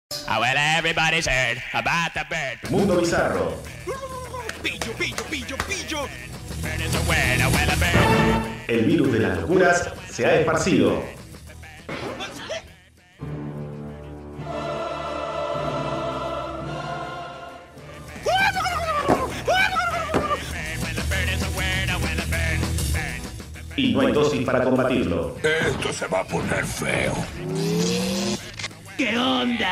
Oh, well, everybody's heard about the bird. Mundo Bizarro. Pillo, pillo, pillo, pillo. Bird is a word, oh, well, a bird. El virus de las locuras se ha esparcido. Y no hay dosis para combatirlo. Esto se va a poner feo. ¿Qué onda?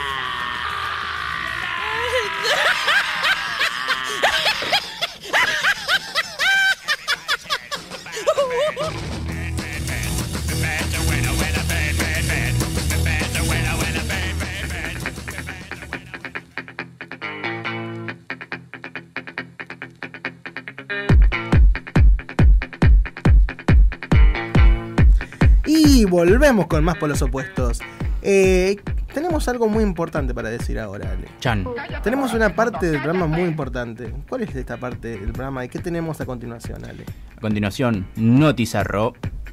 Y volvemos con más Polos Opuestos. Tenemos algo muy importante para decir ahora, Ale. Chan. Tenemos una parte del programa muy importante. ¿Cuál es esta parte del programa y qué tenemos a continuación, Ale? A continuación, Notizarro.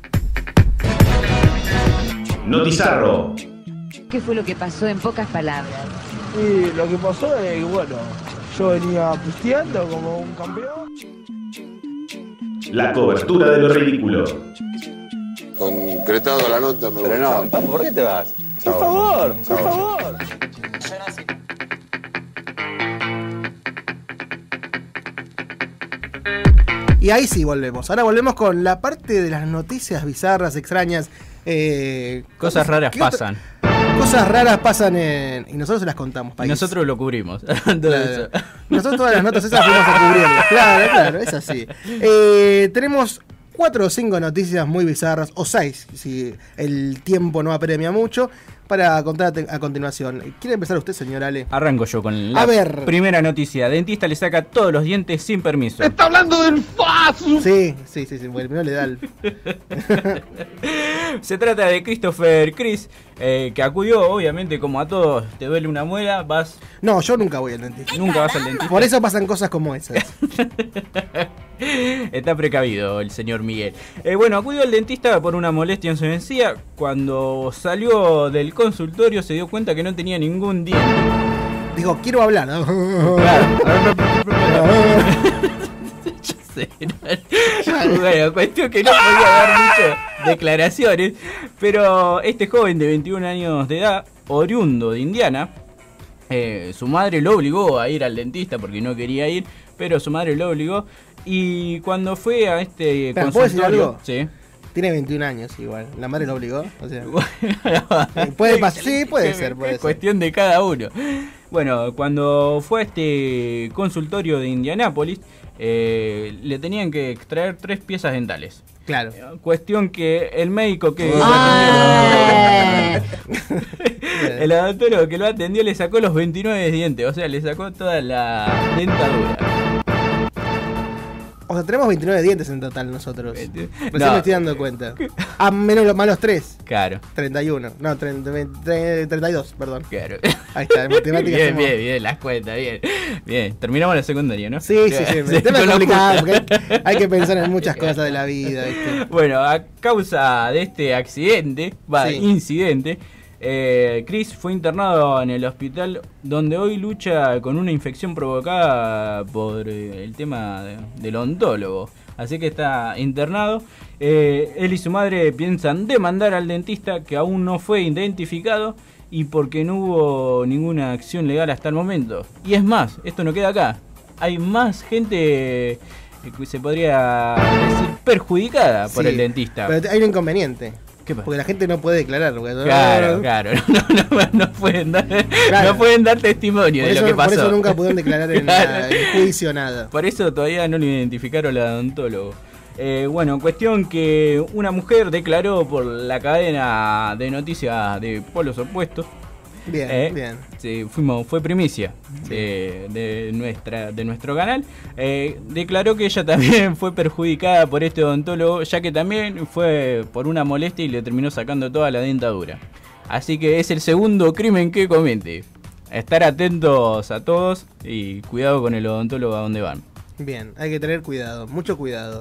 Notizarro. ¿Qué fue lo que pasó en pocas palabras? Y lo que pasó es que, bueno, yo venía pisteando como un campeón. La cobertura de lo ridículo. Concretado la nota, me gusta. No, ¿por qué te vas? Por favor, por favor. Y ahí sí volvemos. Ahora volvemos con la parte de las noticias bizarras, extrañas. Cosas raras ¿qué otra? pasan. Cosas raras pasan y nosotros se las contamos. Y País. nosotros lo cubrimos. Todo Claro. eso. Nosotros todas las notas esas fuimos a cubrirlas. Claro, es así. Tenemos 4 o 5 noticias muy bizarras, o 6, si el tiempo no apremia mucho, para contar a continuación. ¿Quiere empezar usted, señor Ale? Arranco yo con la A ver. primera noticia. Dentista le saca todos los dientes sin permiso. ¡Está hablando del FASU! Sí, porque primero le da el... Se trata de Christopher Chris, que acudió, obviamente, como a todos. Te duele una muela, vas... No, yo nunca voy al dentista. Nunca vas al dentista. Por eso pasan cosas como esas. Está precavido el señor Miguel. Bueno, acudió al dentista por una molestia en su encía. Cuando salió del consultorio se dio cuenta que no tenía ningún diente. Digo, quiero hablar. Claro. Yo sé, bueno, cuestión que no podía dar muchas declaraciones. Pero este joven de 21 años de edad, oriundo de Indiana, su madre lo obligó a ir al dentista porque no quería ir, pero su madre lo obligó. Y cuando fue a este Espera, ¿puedo decir consultorio... algo? Sí. Tiene 21 años igual. ¿La madre lo obligó? O sea, puede pasar. Sí, puede ser. Es cuestión de cada uno. Bueno, cuando fue a este consultorio de Indianápolis, le tenían que extraer 3 piezas dentales. Claro. Cuestión que el médico que el odontólogo que lo atendió le sacó los 29 dientes, o sea, le sacó toda la dentadura. O sea, tenemos 29 dientes en total nosotros. Recién No. me estoy dando cuenta. Ah, menos los malos 3. Claro. 31. No, 32, perdón. Claro. Ahí está, en matemáticas. Bien, hacemos- bien, las cuentas, bien. Bien, terminamos la secundaria, ¿no? Sí. El tema es Con lo complicado justo. porque hay que pensar en muchas cosas de la vida, ¿viste? Bueno, a causa de este accidente, Sí. incidente, Chris fue internado en el hospital donde hoy lucha con una infección provocada por el tema del odontólogo. Así que está internado. Él y su madre piensan demandar al dentista, que aún no fue identificado, y porque no hubo ninguna acción legal hasta el momento. Y es más, esto no queda acá. Hay más gente que se podría decir perjudicada por Sí, el dentista. Pero hay un inconveniente. ¿Qué pasa? Porque la gente no puede declarar. Porque Claro. No pueden dar, Claro. no pueden dar testimonio de lo que pasó. Por eso nunca pudieron declarar en Claro. el juicio nada. Por eso todavía no lo identificaron al odontólogo. Bueno, cuestión que una mujer declaró por la cadena de noticias de Polos Opuestos. Bien, bien. Sí, fue primicia de nuestro canal. Declaró que ella también fue perjudicada por este odontólogo, ya que también fue por una molestia y le terminó sacando toda la dentadura. Así que es el segundo crimen que comete. Estar atentos a todos y cuidado con el odontólogo a donde van. Bien, hay que tener cuidado, mucho cuidado.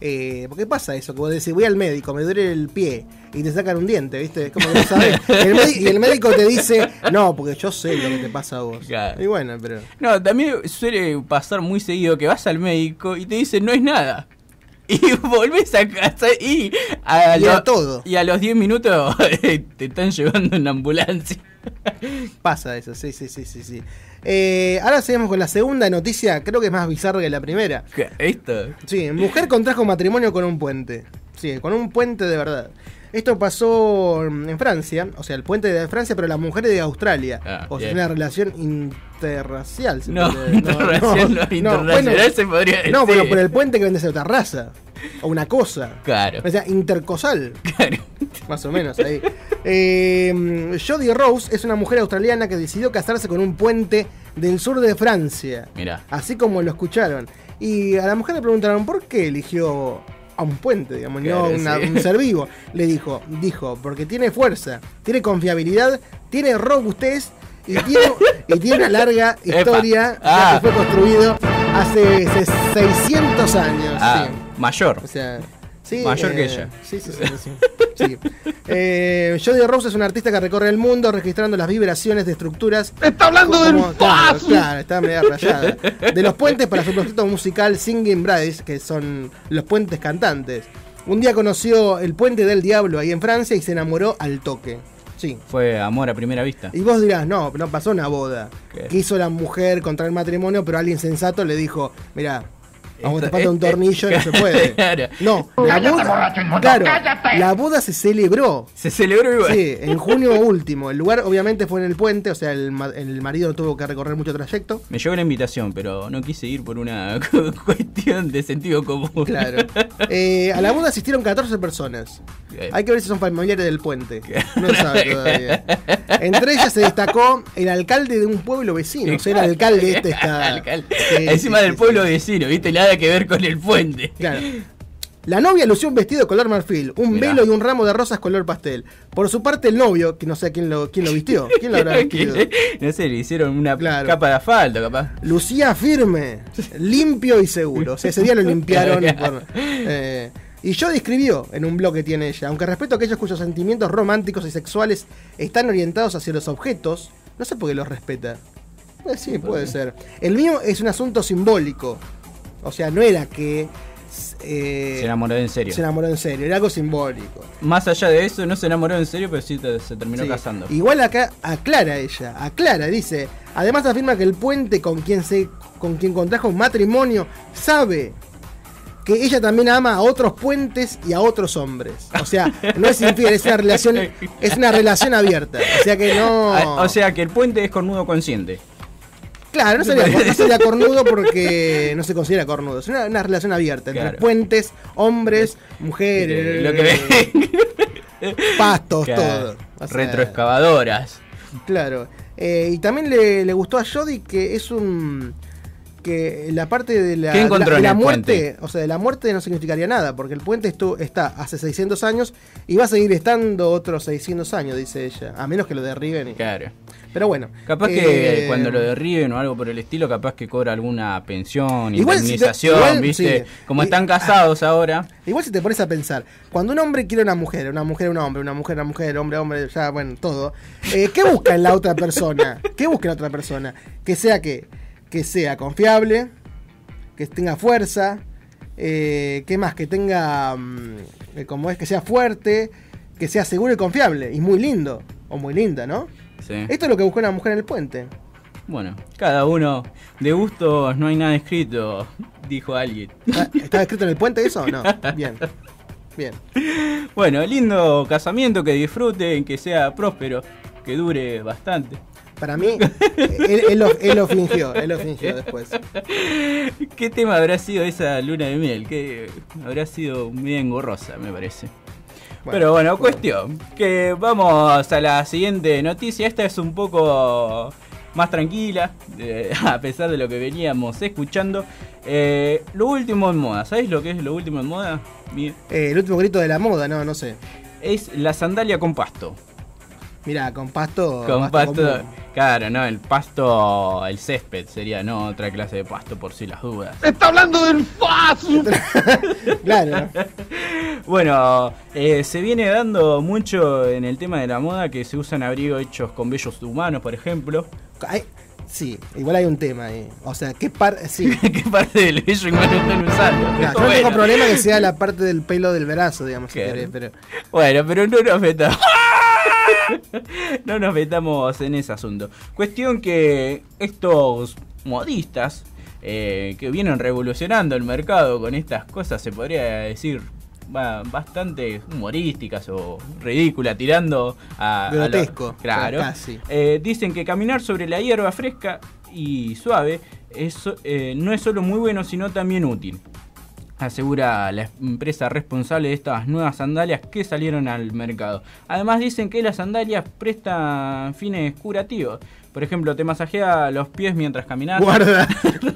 Porque pasa eso, que vos decís, voy al médico, me duele el pie, y te sacan un diente, ¿viste? Es como que no sabes. Y el médico te dice, no, porque yo sé lo que te pasa a vos. Claro. Y bueno, pero... No, también suele pasar muy seguido que vas al médico y te dicen, no es nada. Y volvés a casa y a los 10 minutos te están llevando en ambulancia. Pasa eso, sí. Ahora seguimos con la segunda noticia, creo que es más bizarra que la primera. ¿Qué? ¿Esto? Sí, mujer contrajo matrimonio con un puente. Sí, con un puente de verdad. Esto pasó en Francia, o sea, el puente de Francia, pero la mujer es de Australia. O sea, es una relación interracial. Internacional se podría decir. No, bueno, por el puente que vende a otra raza. O una cosa. Claro. O sea, intercosal. Claro. Más o menos ahí. Jodie Rose es una mujer australiana que decidió casarse con un puente del sur de Francia. Mirá. Así como lo escucharon. Y a la mujer le preguntaron por qué eligió a un puente, digamos, claro, no un ser vivo. Le dijo, porque tiene fuerza, tiene confiabilidad, tiene robustez y tiene una larga historia que fue construido hace 600 años. Sí. Mayor. O sea, sí, mayor que ella. Sí. Jodie Rose es una artista que recorre el mundo registrando las vibraciones de estructuras. ¡Está hablando del paso! Claro, está media rayada. De los puentes para su proyecto musical Singing Bridges, que son los puentes cantantes. Un día conoció el puente del diablo ahí en Francia y se enamoró al toque. Sí. Fue amor a primera vista. Y vos dirás, no pasó una boda. ¿Qué? Quiso la mujer contraer matrimonio, pero alguien sensato le dijo, mirá, a vos te falta un tornillo y no se puede. Claro. No, la boda se celebró. Se celebró igual. Sí, en junio último. El lugar obviamente fue en el puente, o sea, el marido no tuvo que recorrer mucho trayecto. Me llegó la invitación, pero no quise ir por una cuestión de sentido común. Claro. A la boda asistieron 14 personas. Hay que ver si son familiares del puente. No se sabe todavía. Entre ellas se destacó el alcalde de un pueblo vecino. O sea, el alcalde está... Encima del pueblo vecino, ¿viste? Nada que ver con el puente. Claro. La novia lució un vestido color marfil, un velo y un ramo de rosas color pastel. Por su parte el novio, que no sé quién lo vistió. ¿Quién lo habrá vestido? No sé, le hicieron una capa de asfalto, capaz. Lucía firme, limpio y seguro. O sea, ese día lo limpiaron. Y Jodie escribió en un blog que tiene ella, aunque respeto a aquellos cuyos sentimientos románticos y sexuales están orientados hacia los objetos, no sé por qué los respeta. Sí, puede ser. El mío es un asunto simbólico. O sea, no era que... se enamoró en serio. Se enamoró en serio, era algo simbólico. Más allá de eso, no se enamoró en serio, pero sí se terminó casando. Igual acá aclara ella, dice, además afirma que el puente con quien contrajo un matrimonio sabe que ella también ama a otros puentes y a otros hombres. O sea, no es infiel, es una relación abierta. O sea que no... O sea que el puente es cornudo consciente. Claro, no sería cornudo porque no se considera cornudo. Es una relación abierta entre puentes, hombres, mujeres, lo que pastos, todo. O sea, retroexcavadoras. Claro. Y también le gustó a Jodie que es que la parte de la muerte, o sea, de la muerte no significaría nada, porque el puente está hace 600 años y va a seguir estando otros 600 años, dice ella, a menos que lo derriben. Claro. Pero bueno. Capaz que cuando lo derriben o algo por el estilo, capaz que cobra alguna pensión, indemnización, ¿viste? Sí. Como están casados ahora. Igual si te pones a pensar, cuando un hombre quiere una mujer un hombre, una mujer, hombre, ya, bueno, todo. ¿Qué busca en la otra persona? Que sea confiable, que tenga fuerza, ¿qué más? Que tenga, que sea fuerte, que sea seguro y confiable, y muy lindo, o muy linda, ¿no? Sí. Esto es lo que buscó una mujer en el puente. Bueno, cada uno, de gustos no hay nada escrito, dijo alguien. ¿Estaba escrito en el puente eso? No, bien. Bueno, lindo casamiento, que disfruten, que sea próspero, que dure bastante. Para mí, él lo fingió después. ¿Qué tema habrá sido esa luna de miel? Que habrá sido muy engorrosa, me parece. Pero bueno, cuestión, que vamos a la siguiente noticia. Esta es un poco más tranquila, a pesar de lo que veníamos escuchando. Lo último en moda, ¿sabés lo que es lo último en moda? El último grito de la moda, no sé. Es la sandalia con pasto. Mirá, con pasto. Claro, no, el pasto, el césped sería, no otra clase de pasto por si las dudas. ¡Está hablando del fast! Claro. Bueno, se viene dando mucho en el tema de la moda que se usan abrigos hechos con vellos humanos, por ejemplo. Sí, igual hay un tema ahí. O sea, ¿qué parte? Sí. ¿Qué parte del vello humano están usando? Claro, yo no tengo problema que sea la parte del pelo del brazo, digamos, si querés, pero... Bueno, pero no nos metamos. No nos metamos en ese asunto. Cuestión que estos modistas que vienen revolucionando el mercado con estas cosas, se podría decir, bastante humorísticas o ridículas, tirando a grotesco. Claro. Casi. Dicen que caminar sobre la hierba fresca y suave no es solo muy bueno, sino también útil, asegura la empresa responsable de estas nuevas sandalias que salieron al mercado. Además dicen que las sandalias prestan fines curativos. Por ejemplo, te masajea los pies mientras caminas. Guarda.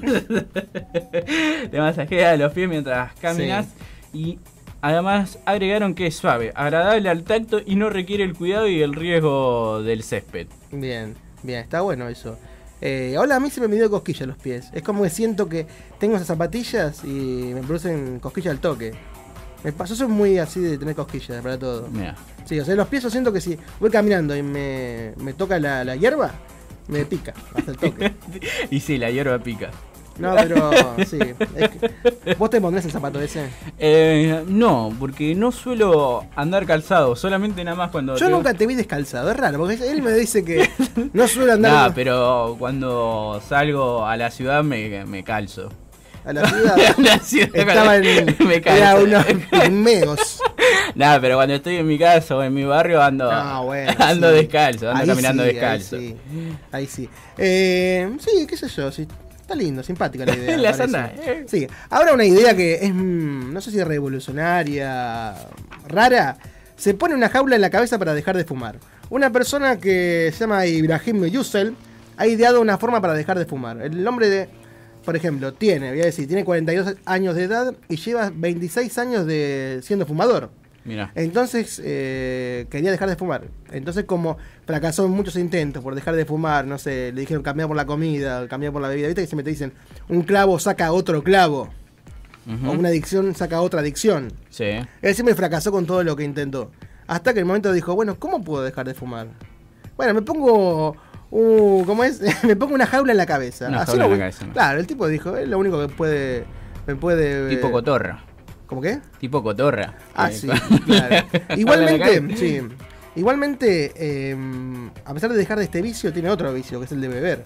Te masajea los pies mientras caminas. Sí. Y además agregaron que es suave, agradable al tacto y no requiere el cuidado y el riesgo del césped. Bien, está bueno eso. Ahora a mí se me dio cosquillas los pies. Es como que siento que tengo esas zapatillas y me producen cosquillas al toque. Yo soy muy así de tener cosquillas para todo. Mira. Sí, o sea, los pies yo siento que si voy caminando y me toca la hierba, me pica hasta el toque. Y sí, la hierba pica. No, pero sí. ¿Vos te pondrás el zapato ese? No, porque no suelo andar calzado, solamente nada más cuando... Yo nunca te vi descalzado, es raro, porque él me dice que no suelo andar... No, pero cuando salgo a la ciudad me calzo. A la ciudad. La ciudad estaba en... me calzo. Era unos megos. Nada, pero cuando estoy en mi casa o en mi barrio ando sí. Descalzo, ando ahí caminando sí, descalzo. Ahí sí. Sí, qué sé yo, sí. Está lindo, simpática la idea. La sanda. Sí. Ahora una idea que es, no sé si revolucionaria, rara. Se pone una jaula en la cabeza para dejar de fumar. Una persona que se llama Ibrahim Yusel ha ideado una forma para dejar de fumar. El hombre por ejemplo, tiene 42 años de edad y lleva 26 años siendo fumador. Mirá. Entonces quería dejar de fumar. Entonces, como fracasó en muchos intentos por dejar de fumar, no sé, le dijeron cambiar por la comida, cambiar por la bebida. Viste que siempre te dicen, un clavo saca otro clavo. O una adicción saca otra adicción. Sí. Él siempre fracasó con todo lo que intentó. Hasta que el momento dijo, bueno, ¿cómo puedo dejar de fumar? Bueno, me pongo... ¿cómo es? Me pongo una jaula en la cabeza. Una jaula en la cabeza. Claro, el tipo dijo, es lo único que me puede... Tipo cotorra. ¿Cómo qué? Tipo cotorra. Sí, claro. Igualmente, sí. Igualmente, a pesar de dejar de este vicio, tiene otro vicio, que es el de beber.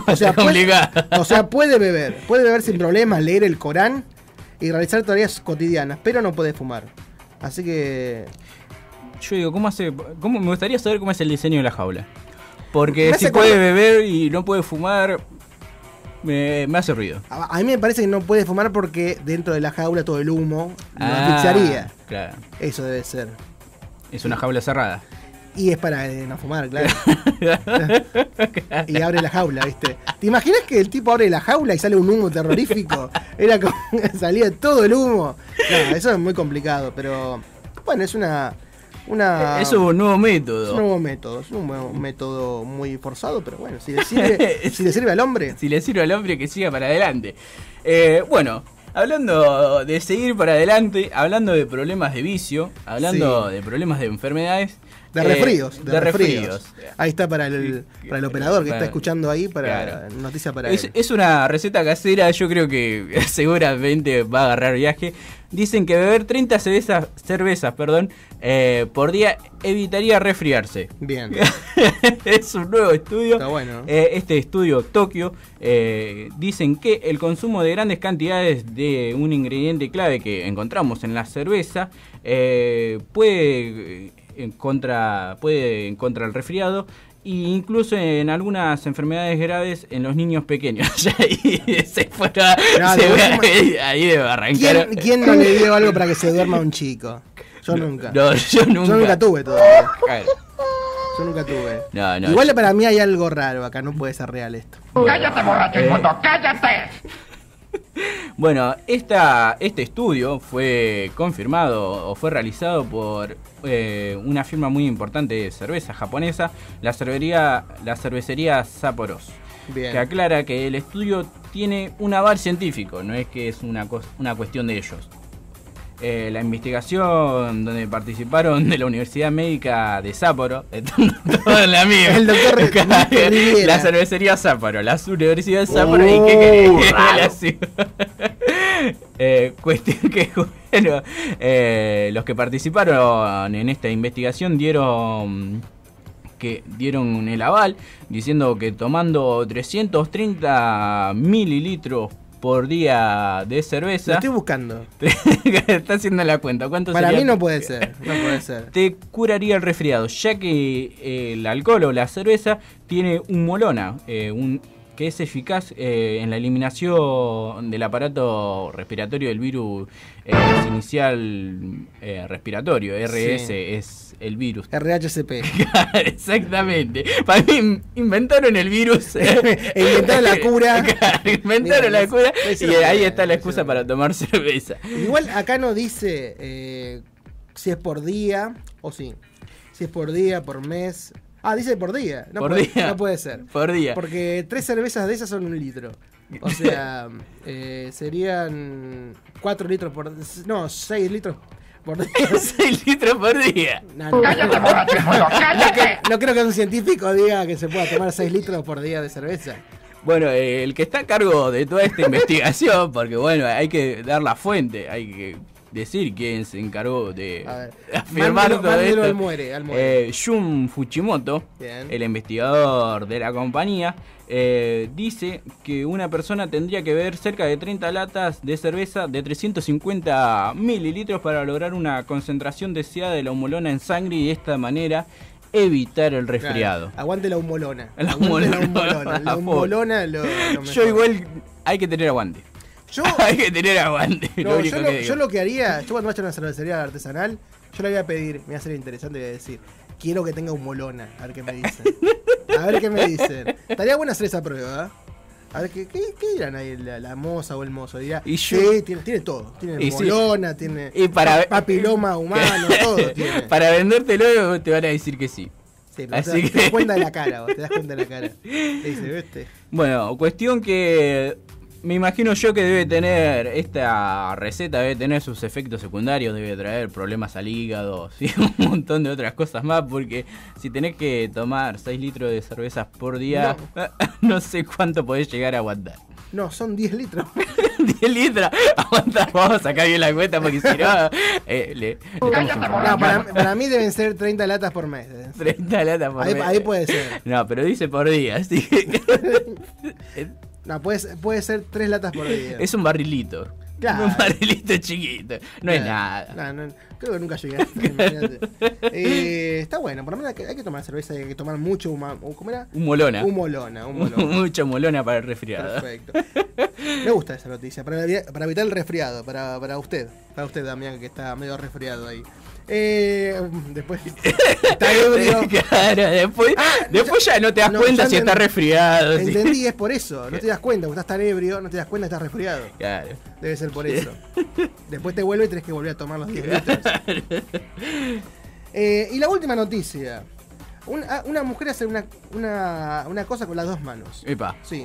O sea, puede beber sin problemas, leer el Corán y realizar tareas cotidianas, pero no puede fumar. Así que... Yo digo, me gustaría saber cómo es el diseño de la jaula. Porque si puede beber y no puede fumar... Me hace ruido. A mí me parece que no puede fumar porque dentro de la jaula todo el humo lo asfixiaría. Claro. Eso debe ser. Es una jaula cerrada. Y es para no fumar, claro. Y abre la jaula, ¿viste? ¿Te imaginas que el tipo abre la jaula y sale un humo terrorífico? Era como salía todo el humo. No, eso es muy complicado, pero bueno, es es un nuevo método. Es un nuevo método muy forzado, pero bueno, si le sirve al hombre. Si le sirve al hombre, que siga para adelante. Bueno, hablando de seguir para adelante, hablando de problemas de vicio, hablando de problemas de enfermedades. De resfríos. De resfríos. Ahí está para el operador que está escuchando ahí, para noticia para él. Es una receta casera, yo creo que seguramente va a agarrar viaje. Dicen que beber 30 cervezas por día evitaría resfriarse. Bien. Es un nuevo estudio. Está bueno. Este estudio Tokio dicen que el consumo de grandes cantidades de un ingrediente clave que encontramos en la cerveza puede en contra el resfriado e incluso en algunas enfermedades graves en los niños pequeños. Ahí debe arrancar. ¿Quién no le dio algo para que se duerma un chico? Yo nunca. No, yo nunca tuve todavía. Yo nunca tuve. No, igual para mí hay algo raro acá, no puede ser real esto. ¡Cállate, borracho inmundo! ¡Cállate! Bueno, este estudio fue confirmado o fue realizado por una firma muy importante de cerveza japonesa, la cervecería Sapporo, Bien. que aclara que el estudio tiene un aval científico, no es que es una cuestión de ellos. La investigación donde participaron de la Universidad Médica de Sapporo, todo el amigo, El doctor Rivera. la cervecería Sapporo, la Universidad de Sapporo, y qué cuestión que, bueno, los que participaron en esta investigación dieron el aval, diciendo que tomando 330 mililitros por día de cerveza. Lo estoy buscando. Está haciendo la cuenta. ¿Cuánto Para sería? mí no puede ser. No puede ser. Te curaría el resfriado, ya que el alcohol o la cerveza tiene humolona, que es eficaz en la eliminación del aparato respiratorio del virus inicial respiratorio. RS Sí. es el virus. RHCP. Exactamente. Para mí inventaron el virus. Inventaron la cura. Inventaron la cura Eso y no ahí puede, está la eso excusa no para tomar cerveza. Igual acá no dice si es por día o sí. Si es por día, por mes. Ah, dice por día. No, Por puede, día. no puede ser. Por día. Porque 3 cervezas de esas son 1 litro. O sea, serían 4 litros por... No, 6 litros por día. 6 litros por día. No. No creo que un científico diga que se pueda tomar 6 litros por día de cerveza. Bueno, el que está a cargo de toda esta investigación, porque bueno, hay que dar la fuente, hay que decir quién se encargó de afirmar todo mándelo esto. al muere. Shun Fujimoto, Bien. el investigador de la compañía, dice que una persona tendría que beber cerca de 30 latas de cerveza de 350 mililitros para lograr una concentración deseada de la humolona en sangre y de esta manera evitar el resfriado. Claro, aguante la humolona. La Aguante humolona. La humolona lo Yo mejor. igual hay que tener aguante. Hay que tener aguante. No, lo único que digo. yo lo que haría, yo cuando vaya a una cervecería artesanal, yo le voy a pedir, me voy a hacer interesante y voy a decir, quiero que tenga humolona, a ver qué me dicen. A ver qué me dicen. Estaría buena hacer esa prueba, ¿eh? A ver, ¿qué dirán ahí la moza o el mozo? Dirá, Y sí, tiene todo. Tiene Y sí. humolona, tiene Y para- papiloma humano, todo tiene. Para vendértelo te van a decir que sí. Sí, pero Así te das que- cuenta de la cara, vos, te das cuenta de la cara. Te dice, ¿viste? Bueno, cuestión que me imagino yo que debe tener esta receta, debe tener sus efectos secundarios, debe traer problemas al hígado, ¿sí? Un montón de otras cosas más, porque si tenés que tomar 6 litros de cervezas por día, no sé cuánto podés llegar a aguantar. No, son 10 litros. 10 litros, aguanta, vamos a sacar bien la cuenta porque si no, le estamos No, para mí deben ser 30 latas por mes. 30 latas por mes. Ahí puede ser. No, pero dice por día, así que No, puede ser 3 latas por día. es un barrilito. Claro. Un barrilito chiquito. No es nada. No, creo que nunca llegué a esto, imagínate. Está bueno, por lo menos hay que tomar cerveza, hay que tomar mucho ¿cómo era? Humolona. Humolona. Mucha humolona para el resfriado. Perfecto. Me gusta esa noticia, para evitar el resfriado, para usted, Damián, que está medio resfriado ahí. Después está ebrio. Claro, después ya no te das cuenta ya si está resfriado. ¿sí? Entendí, es por eso, no te das cuenta, porque estás tan ebrio, no te das cuenta que estás resfriado. Claro. Debe ser por eso. Después te vuelve y tenés que volver a tomar los 10 litros. Y la última noticia. Una mujer hace una cosa con las 2 manos. Epa. Sí.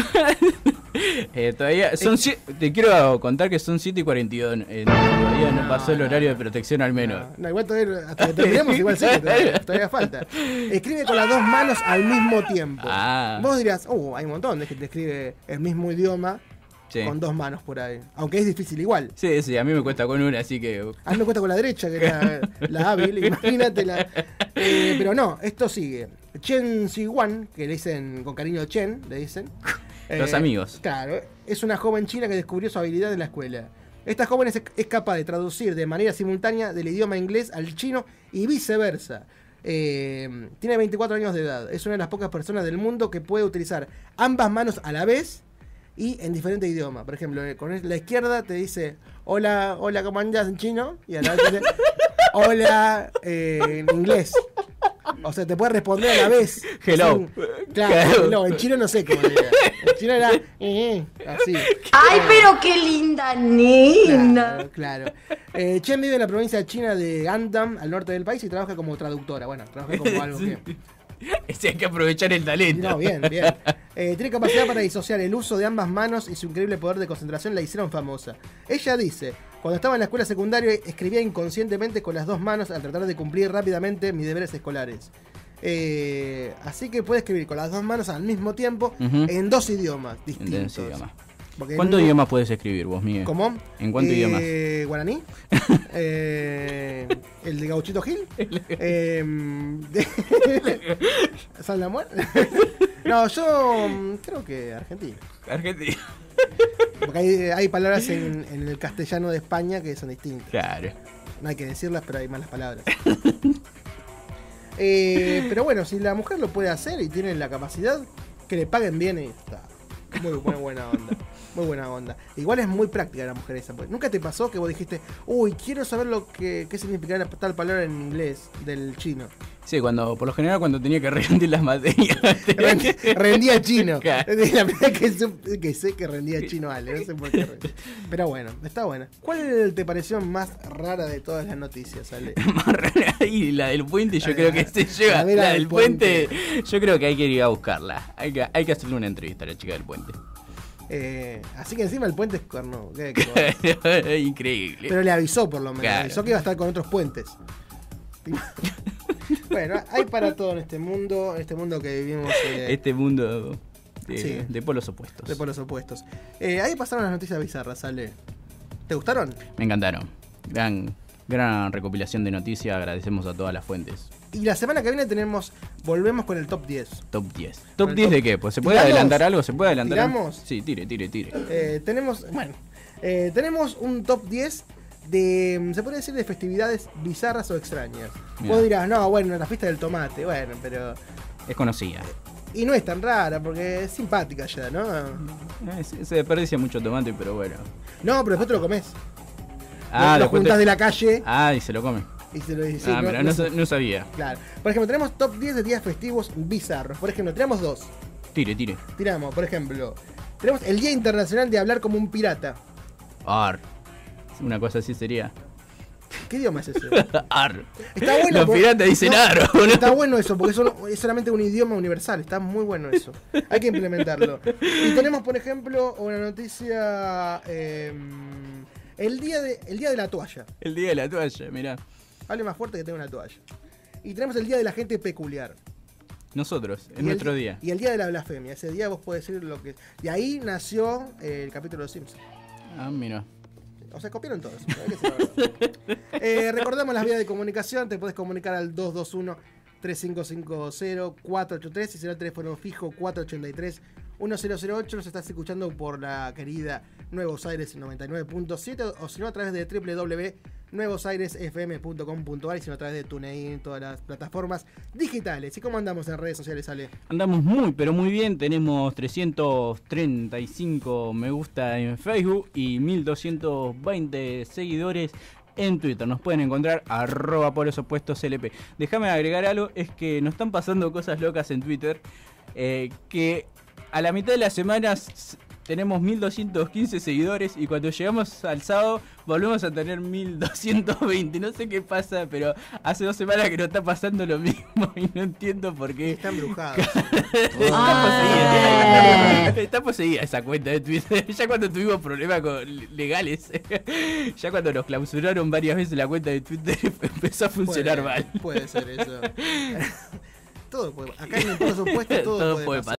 Todavía son te quiero contar que son 7:42. Todavía no pasó el horario de protección al menos. No, igual todavía, hasta que terminemos, igual sí, todavía falta. Escribe con las 2 manos al mismo tiempo. Vos dirás, hay un montón de gente que escribe el mismo idioma. Sí. Con 2 manos por ahí. Aunque es difícil igual. Sí, a mí me cuesta con una, así que... A mí me cuesta con la derecha, que es la hábil, imagínate. Pero no, esto sigue. Chen Ziwan, que le dicen con cariño Chen, le dicen. Los amigos. Claro, es una joven china que descubrió su habilidad en la escuela. Esta joven es capaz de traducir de manera simultánea del idioma inglés al chino y viceversa. Tiene 24 años de edad. Es una de las pocas personas del mundo que puede utilizar ambas manos a la vez y en diferentes idiomas. Por ejemplo, con la izquierda te dice hola, ¿cómo andas? En chino. Y a la vez te dice hola en inglés. O sea, te puede responder a la vez. Hello. Claro, no, en chino no sé cómo era. En chino era así. ¡Ay, pero qué linda nena! Claro. Chen vive en la provincia china de Gantam, al norte del país, y trabaja como traductora. Bueno, trabaja como algo que... Ese hay que aprovechar el talento. No, bien, bien. Tiene capacidad para disociar el uso de ambas manos y su increíble poder de concentración la hicieron famosa. Ella dice, cuando estaba en la escuela secundaria escribía inconscientemente con las dos manos al tratar de cumplir rápidamente mis deberes escolares. Así que puede escribir con las dos manos al mismo tiempo en 2 idiomas distintos. En 2 idiomas. ¿Cuántos idiomas puedes escribir vos, Miguel? ¿Cómo? ¿En cuántos idiomas? Guaraní. El de Gauchito Gil. ¿San la muerte? No, yo creo que Argentina. Argentina. Porque hay palabras en el castellano de España que son distintas. Claro. No hay que decirlas, pero hay malas palabras. Pero bueno, si la mujer lo puede hacer y tiene la capacidad, que le paguen bien y está. Muy buena onda. Muy buena onda. Igual es muy práctica la mujer esa. ¿Nunca te pasó que vos dijiste, uy, quiero saber qué significa tal palabra en inglés del chino? Sí, por lo general cuando tenía que rendir las materias. Rendía chino. Claro. La verdad que sé que rendía chino Ale, no sé por qué. Pero bueno, está buena. ¿Cuál te pareció más rara de todas las noticias, Ale? Más rara, y la del puente yo creo que se lleva. La del puente, yo creo que hay que ir a buscarla. Hay que hacerle una entrevista a la chica del puente. Así que encima el puente es corno. Increíble. Pero le avisó por lo menos. Claro. Avisó que iba a estar con otros puentes. Bueno, hay para todo en este mundo que vivimos. Este mundo sí, de polos opuestos. De polos opuestos. Ahí pasaron las noticias bizarras, Ale. ¿Te gustaron? Me encantaron. Gran recopilación de noticias. Agradecemos a todas las fuentes. Y la semana que viene volvemos con el top 10. Top 10. ¿Top 10 de qué? Pues ¿se puede adelantar algo? ¿Se puede adelantar algo? ¿Tiramos? Sí, tire. Tenemos un top 10 de, se puede decir, de festividades bizarras o extrañas. Mirá. Vos dirás, no, bueno, la fiesta del tomate, bueno, pero... Es conocida. Y no es tan rara, porque es simpática ya, ¿no? Se desperdicia mucho tomate, pero bueno. No, pero después te lo comes. Lo después juntás de la calle. Y se lo come. Y se lo dice. Mira, no sabía. Claro. Por ejemplo, tenemos top 10 de días festivos bizarros. Por ejemplo, tenemos 2. Tire. Tiramos, por ejemplo, tenemos el Día Internacional de Hablar como un Pirata. Ar. Una cosa así sería. ¿Qué idioma es ese? Ar. Está bueno. Los piratas dicen ar. Está bueno eso, porque es solamente un idioma universal. Está muy bueno eso. Hay que implementarlo. Y tenemos, por ejemplo, una noticia. El día de la toalla. El día de la toalla, mirá. Hable más fuerte que tenga una toalla. Y tenemos el día de la gente peculiar. Nosotros, en nuestro día. Y el día de la blasfemia. Ese día vos podés decir lo que... Y ahí nació el capítulo de Los Simpsons. Mira. O sea, copiaron todos. Recordamos las vías de comunicación. Te podés comunicar al 221-3550-483. Y será el teléfono fijo 483-1008. Nos estás escuchando por la querida Nuevos Aires 99.7. O si no, a través de www.nuevosairesfm.com.ar. Y si no, a través de TuneIn, todas las plataformas digitales. ¿Y cómo andamos en redes sociales, Ale? Andamos muy, pero muy bien. Tenemos 335 me gusta en Facebook y 1220 seguidores en Twitter. Nos pueden encontrar @polosopuestosLP. Déjame agregar algo, es que nos están pasando cosas locas en Twitter, que a la mitad de las semanas tenemos 1215 seguidores y cuando llegamos al sábado volvemos a tener 1220. No sé qué pasa, pero hace 2 semanas que nos está pasando lo mismo y no entiendo por qué. Están embrujados. Está poseída esa cuenta de Twitter. Ya cuando tuvimos problemas legales, ya cuando nos clausuraron varias veces la cuenta de Twitter, empezó a funcionar mal. Puede ser eso. Todo puede, acá en el por supuesto todo puede pasar.